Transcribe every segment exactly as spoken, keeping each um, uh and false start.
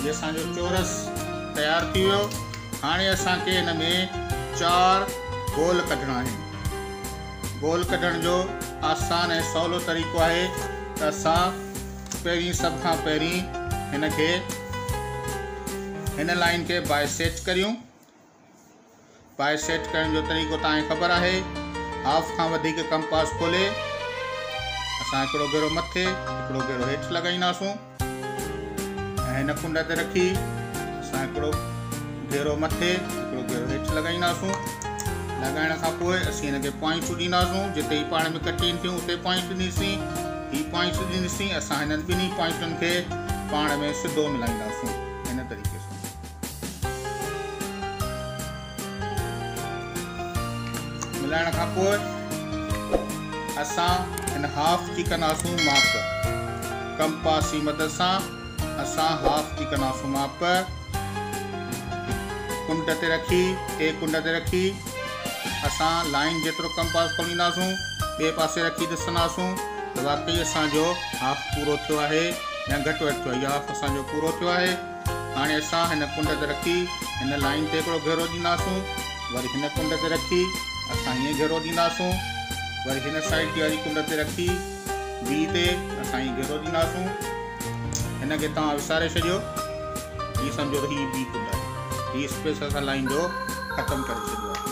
ये असांजो चोरस तैयार थी वियो। हाणे असांखे हिन में चार गोल कढणा आहिनि। गोल कढण जो आसान ऐं सवलो तरीक़ो आहे त असां पहिरीं सभ खां पहिरीं हिन खे हिन लाइन खे बाइसेट करियूं। बाइसेट करण जो तरीक़ो तव्हांखे ख़बर आहे। हाफ खां वधीक कंपास खोले असां हिकिड़ो घेरो मथे हिकिड़ो घेरो हेठि लॻाईंदासूं ऐं हिन कुंड ते रखी असां हिकिड़ो घेरो मथे हिकिड़ो घेरो हेठि लॻाईंदासूं। लॻाइण खां पोइ असीं हिनखे पॉइंट्स ॾींदासूं। जिते ही पाण में कटीनि थियूं उते पॉइंट ॾींदीसीं, ही पॉइंट्स ॾींदीसीं। असां हिननि ॿिन्ही पॉइंटुनि खे पाण में सिधो मिलाईंदासूं हिन तरीक़े सां। मिलाइण खां पोइ असां हिन हाफ जी कंदासूं माप। कंपास जी मदद सां असां हाफ जी कंदासूं माप। कुंड ते रखी टे कुंड ते रखी असां लाइन जेतिरो कंपास खोलींदासूं ॿिए पासे रखी ॾिसंदासूं त वाकई असांजो हाफ पूरो थियो आहे या घटि वधि थियो आहे। इहा हाफ असांजो पूरो थियो आहे। हाणे असां हिन कुंड ते रखी हिन लाइन ते हिकिड़ो घेरो ॾींदासूं। वरी हिन कुंड ते रखी असां हीअं घेरो ॾींदासूं। वरी हिन साइड जी वारी कुंड ते रखी बी ते असां हीअं घेरो ॾींदासूं। हिन खे तव्हां विसारे छॾियो। हीअ सम्झो त हीअ बी कुंड आहे। हीअ स्पेस असां लाइन जो ख़तमु करे छॾियो आहे।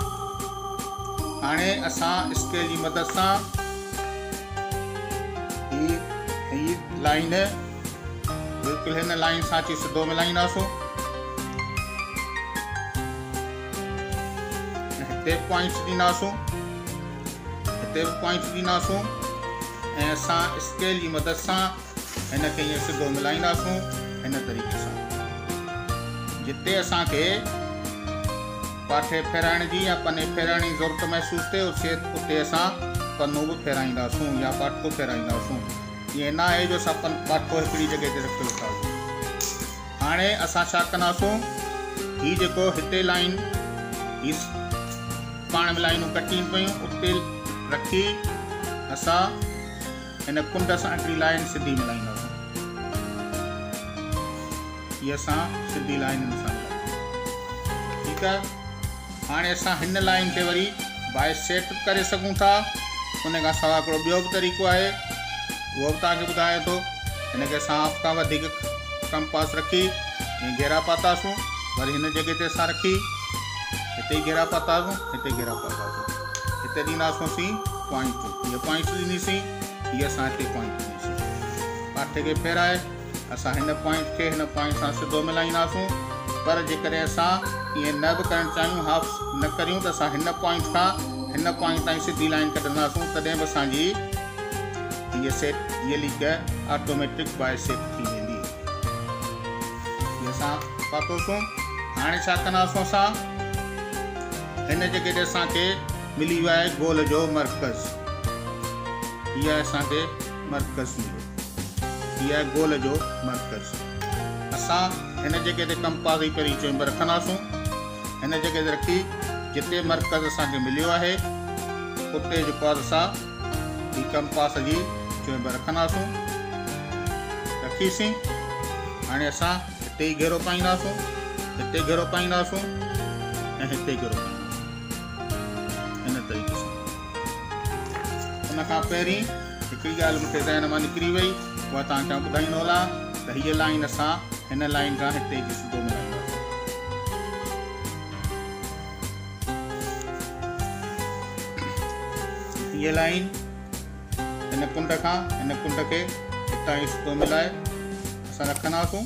हाणे असां स्केल जी मदद सां ही ही लाइन बिल्कुलु हिन लाइन सां अची सिधो मिलाईंदासूं। हिते पॉइंट्स ॾींदासूं, हिते बि पॉइंट्स ॾींदासूं ऐं असां स्केल जी मदद सां हिन खे ईअं सिधो मिलाईंदासूं हिन तरीक़े सां। जिते असांखे पाठे फेराइण जी या पने फेराइण जी ज़रूरत महसूसु थिए उते उते असां पनो बि फेराईंदासूं या पाठो फेराईंदासूं। ईअं न आहे जो असां पाठो हिकिड़ी जॻह ते रखियो था। हाणे असां छा कंदासूं, हीअ जेको हिते लाइन ही पाण में लाइनूं कटीनि पियूं उते रखी असां हिन कुंड सां हिकिड़ी लाइन सिधी मिलाईंदासूं। हीअ असां सिधी लाइन हिन सां मिलाईंदासूं। ठीकु आहे। हाणे असां हिन लाइन खे वरी बाइसेट करे सघूं था। उन खां सवाइ हिकिड़ो ॿियो बि तरीक़ो आहे, उहो बि तव्हांखे ॿुधायां थो। हिन खे असां हाफ खां वधीक कंपास रखी हीअं घेरा पातासूं। वरी हिन जॻह ते असां रखी हिते घेरा पातासूं, हिते घेरा पातासूं। हिते ॾींदासूं असीं पॉइंट। हीअ पॉइंट ॾींदीसीं, हीअ असां हिते पॉइंट ॾींदीसीं। पाठे खे फेराए असां हिन पॉइंट खे हिन पॉइंट सां सिधो मिलाईंदासूं। पर जेकॾहिं असां ईअं न बि करणु चाहियूं, हाफ न करियूं, त असां हिन पॉइंट खां हिन पॉइंट ताईं सिधी लाइन कढंदासूं। तॾहिं बि असांजी हीअ सेट हीअ लीक ऑटोमेटिक बाइसेट थी वेंदी। हीअ असां पातोसूं। हाणे छा कंदासूं, असां हिन जॻह ते असांखे मिली वियो आहे गोल जो मर्कज़। हीअ असांखे मर्कज़ मिलियो। हीअ आहे गोल जो मर्कज़। असां हिन जॻह ते कंपास जी पहिरीं चुंब रखंदासूं। हिन जॻह ते रखी जिते मर्कज़ असांखे मिलियो आहे उते जेको आहे असां ही कंपास जी चुंब रखंदासूं। रखीसीं। हाणे असां हिते ई घेरो पाईंदासूं, हिते घेरो पाईंदासूं ऐं हिते घेरो पाईंदासूं हिन तरीक़े सां। उन खां पहिरीं हिकिड़ी ॻाल्हि मूंखे ज़हन मां निकिरी वई, उहा तव्हांखे ॿुधाईंदो हलां त हीअ लाइन असां हिन लाइन खां हिते जी सिधो मिलाईंदासीं। हीअ लाइन हिन कुंड खां हिन कुंड खे हितां ई सिधो मिलाए असां रखंदासूं।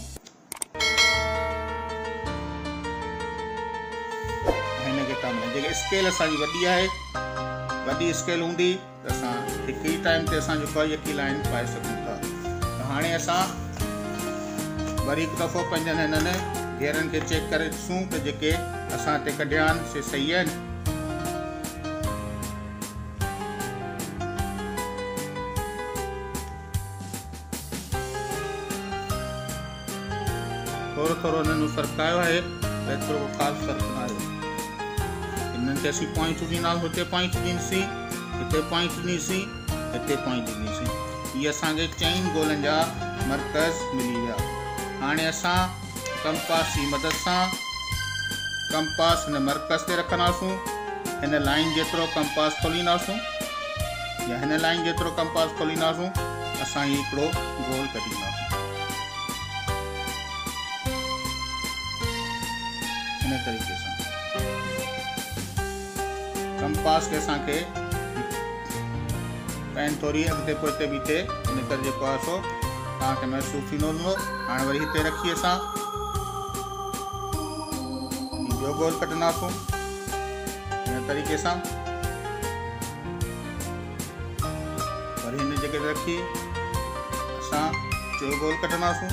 हिन खे था मिलाए। जेके स्केल असांजी वॾी आहे, वॾी स्केल हूंदी त असां हिकु ई टाइम ते असां जेको आहे यकी लाइन पाए सघूं था। त हाणे असां वरी हिकु दफ़ो पंहिंजनि हिननि घेरनि खे चेक करे ॾिसूं त जेके असां हिते कढिया आहिनि से सही आहिनि। थोरो थोरो हिननि में फ़र्क़ु आयो आहे, एतिरो ख़ासि फ़र्क़ु न आयो। हिननि खे असीं पॉइंट ॾींदासीं, हिते पॉइंट ॾींदासीं, हिते पॉइंट ॾींदासीं, हिते पॉइंट ॾींदासीं। इहे असांखे चइनि गोलनि जा मर्कज़ मिली विया। हाणे असां कंपास की मदद से कंपास हिन मरकज़ ते रखंदासूं। हिन लाइन जेतिरो कंपास खोलींदासूं या हिन लाइन जेतिरो कंपास खोलींदासूं असां हिकिड़ो गोल कढींदासूं। हिन तरीक़े सां कंपास के असांखे पेन थोड़ी अॻिते पोइते बीठे इन करे जेको आहे सो तव्हांखे महसूसु थींदो हूंदो। हाणे वरी हिते रखी असां ॿियो गोल कढंदासूं हिन तरीक़े सां। वरी हिन जगह ते रखी असां टियों गोल कढंदासूं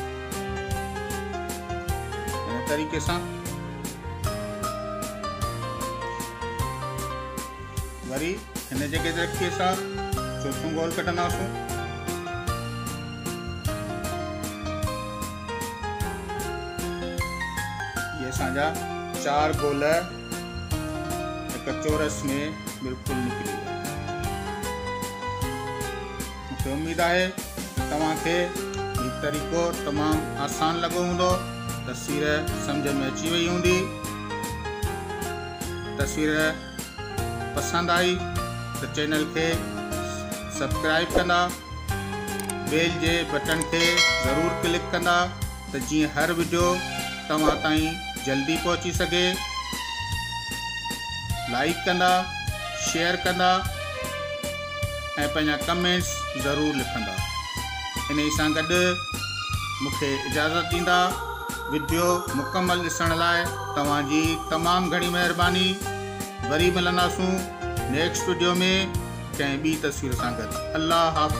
हिन तरीक़े सां। वरी हिन जगह ते रखी असां चौथों गोल कढंदासूं। ये असांजा चार गोल एक चौरस में बिल्कुल निकली। मुझे उम्मीद है तव्हांखे ये तरीक़ो तमाम आसान लगो हूंदो। तस्वीर समझ में अची वई हूंदी। तस्वीर पसंद आई तो चैनल के सब्सक्राइब कंदा, बेल जे बटन के ज़रूर क्लिक कंदा तो जी हर वीडियो तव्हां ताईं जल्दी पहुंची सके। लाइक कंदा, शेयर कंदा ऐं पंहिंजा कमेंट्स ज़रूर लिखंदा। इन सां गॾु मूंखे इजाज़त ॾींदा। वीडियो मुकम्मल ॾिसण लाइ तव्हांजी तमामु घणी महिरबानी। वरी मिलंदासूं नेक्स्ट वीडियो में कंहिं ॿी तस्वीर सां गॾु। अल्लाह हाफ़िज़।